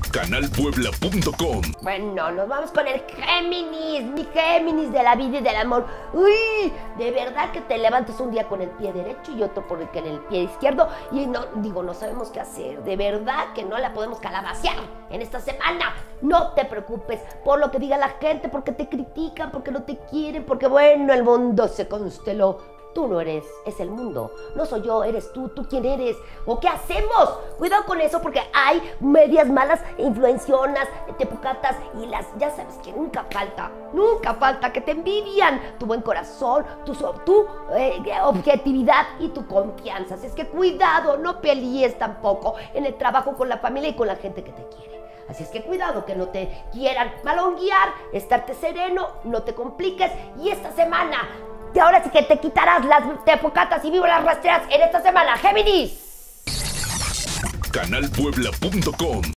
canalpuebla.com. Bueno, nos vamos con el Géminis, mi Géminis de la vida y del amor. Uy, de verdad que te levantas un día con el pie derecho y otro con el pie izquierdo y no sabemos qué hacer. De verdad que no la podemos calabacear en esta semana. No te preocupes por lo que diga la gente, porque te critican, porque no te quieren, porque bueno, el mundo se consteló. Tú no eres, es el mundo. No soy yo, eres tú. ¿Tú quién eres? ¿O qué hacemos? Cuidado con eso porque hay medias malas, influencionas, tepocatas y ya sabes que nunca falta que te envidian tu buen corazón, tu objetividad y tu confianza. Así es que cuidado, no pelees tampoco en el trabajo con la familia y con la gente que te quiere. Así es que cuidado que no te quieran malonguear, estarte sereno, no te compliques y esta semana ahora sí que te quitarás las tepocatas y víboras rastreras en esta semana, Géminis. canalpuebla.com